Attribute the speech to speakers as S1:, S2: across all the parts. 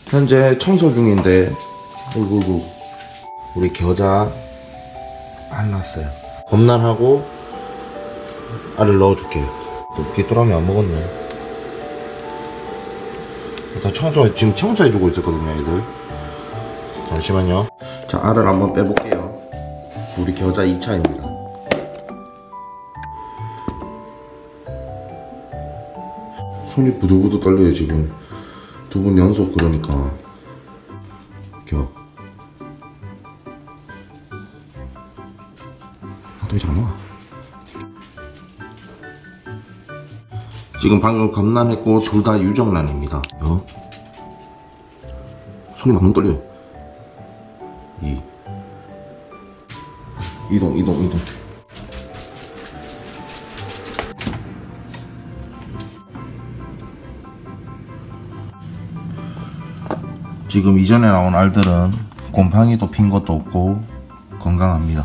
S1: 현재 청소 중인데, 어이구, 우리 겨자 안 났어요. 검난하고 알을 넣어줄게요. 또 귀뚜라미 안 먹었네. 일단 지금 청소해주고 있었거든요, 애들. 잠시만요. 자, 알을 한번 빼볼게요. 우리 겨자 2차입니다. 손이 부들부들 떨려요, 지금. 2번 연속 그러니까. 왜 잘 나와? 지금 방금 감난했고 둘 다 유정란입니다. 손이 막 떨려요. 이동. 지금 이전에 나온 알들은 곰팡이도 핀 것도 없고 건강합니다.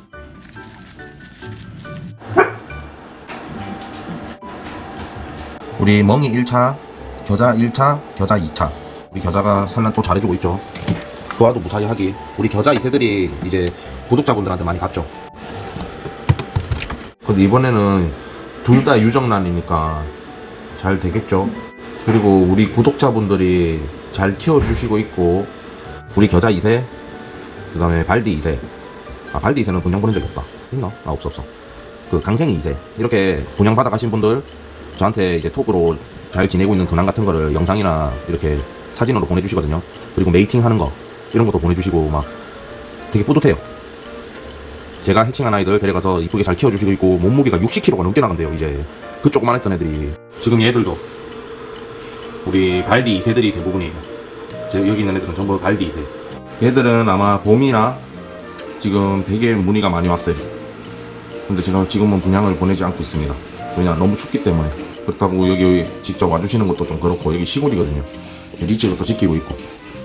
S1: 우리 멍이 1차, 겨자 1차, 겨자 2차. 우리 겨자가 산란 또 잘해주고 있죠. 그와도 무사히 하기. 우리 겨자 2세들이 이제 구독자분들한테 많이 갔죠. 근데 이번에는 둘 다 유정란이니까 잘 되겠죠. 그리고 우리 구독자분들이 잘 키워주시고 있고, 우리 겨자 2세, 그 다음에 발디 2세. 발디 2세는 분양 보낸 적이 없다. 있나? 없어. 그 강생이 2세. 이렇게 분양 받아 가신 분들 저한테 이제 톡으로 잘 지내고 있는 근황 같은 거를 영상이나 이렇게 사진으로 보내주시거든요. 그리고 메이팅 하는 거 이런 것도 보내주시고 막 되게 뿌듯해요. 제가 해칭한 아이들 데려가서 이쁘게 잘 키워주시고 있고, 몸무게가 60kg가 넘게 나간대요. 이제 그 조그만 했던 애들이. 지금 얘들도 우리 발디 2세들이 대부분이에요. 여기 있는 애들은 전부 발디 2세. 얘들은 아마 봄이나 지금 되게 문의가 많이 왔어요. 근데 제가 지금은 분양을 보내지 않고 있습니다. 왜냐, 너무 춥기 때문에. 그렇다고 여기 직접 와주시는 것도 좀 그렇고, 여기 시골이거든요. 리치를 또 지키고 있고.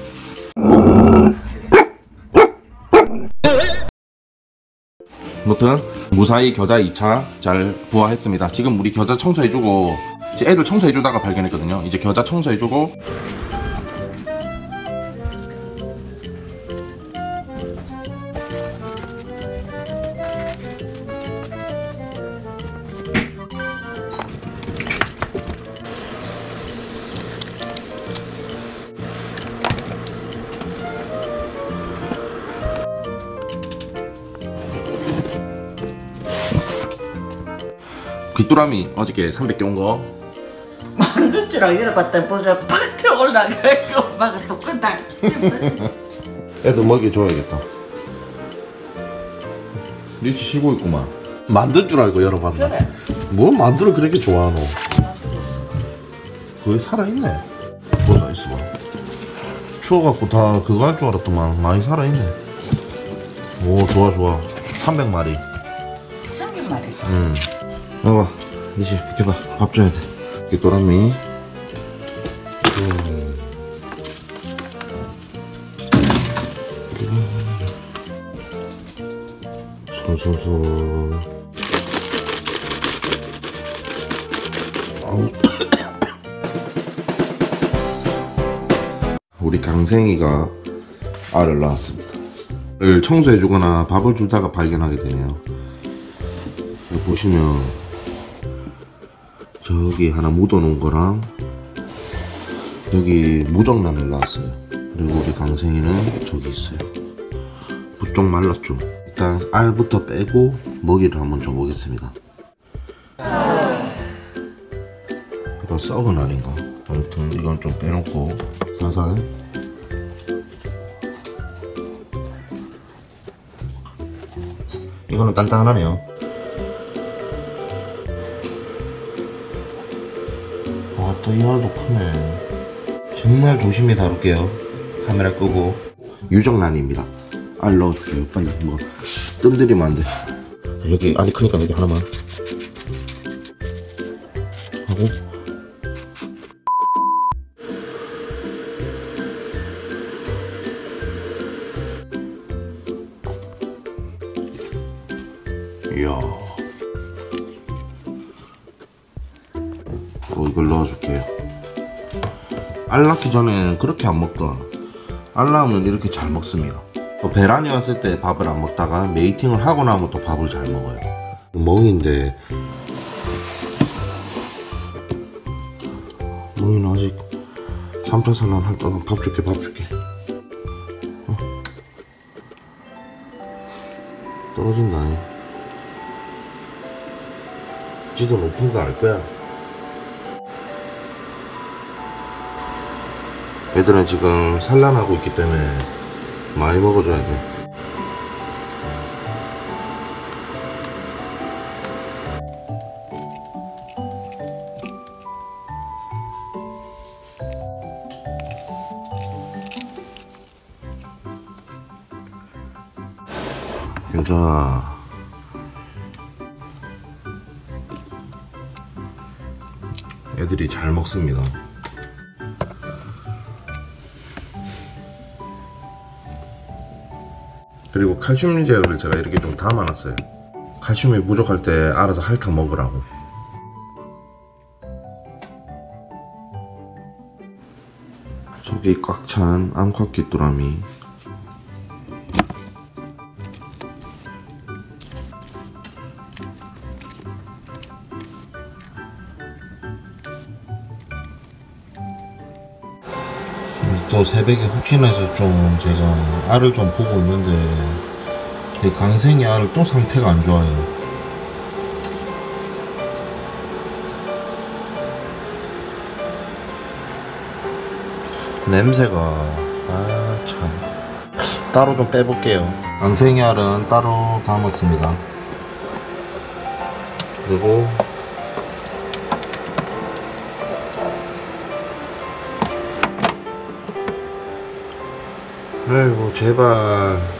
S1: 아무튼 무사히 겨자 2차 잘 부화했습니다. 지금 우리 겨자 청소해주고, 이제 애들 청소해주다가 발견했거든요. 이제 겨자 청소해주고, 귀뚜라미 어저께 300개 온 거
S2: 만든 줄 열어봤다 보자 팍 올라가고 막 똑같다.
S1: 애들 먹여줘야겠다. 리치 쉬고 있구만. 만든 줄 알고 열어봤나?
S2: 그래.
S1: 뭘 만들어 그렇게 좋아하노? 거의 살아있네. 보자, 있어봐. 추워갖고 다 그거 할 줄 알았더만 많이 살아있네. 오, 좋아. 300마리.
S2: 300마리.
S1: 봐봐, 이제 비켜봐. 밥 줘야 돼. 귀뚜라미. 솔솔솔. 아우. 우리 강생이가 알을 낳았습니다. 을 청소해주거나 밥을 주다가 발견하게 되네요. 여기 보시면 저기 하나 묻어놓은 거랑 여기 무정란을 낳았어요. 그리고 우리 강생이는 저기 있어요. 부쩍 말랐죠. 일단 알부터 빼고 먹이를 한번 줘보겠습니다. 이거 썩은 알인가? 아무튼 이건 좀 빼놓고 살살. 이거는 단단하네요. 또 이 알도 크네. 정말 조심히 다룰게요. 카메라 끄고. 유정란입니다. 알 넣어줄게요. 빨리 뭐 뜸들이면 안 돼. 여기 알이 크니까 여기 하나만 하고. 이야. 이걸 넣어줄게요. 알 낳기 전에는 그렇게 안 먹더라. 알 낳으면 이렇게 잘 먹습니다. 또 배란이 왔을 때 밥을 안 먹다가 메이팅을 하고 나면 또 밥을 잘 먹어요. 멍인데 멍이는 아직 3차 산란 할 동안 밥 줄게. 떨어진다. 지도 높은 거 알 거야. 애들은 지금 산란하고 있기 때문에 많이 먹어줘야 돼. 괜찮아. 애들이 잘 먹습니다. 그리고 칼슘 제를 제가 이렇게 좀 담아놨어요. 칼슘이 부족할 때 알아서 핥아 먹으라고. 속이 꽉 찬 암컷 귀뚜라미. 또 새벽에 혹시나 해서 좀 제가 알을 좀 보고 있는데 이 강생이 알을 또 상태가 안 좋아요. 냄새가 참 따로 좀 빼볼게요. 강생이 알은 따로 담았습니다. 그리고 아이고 제발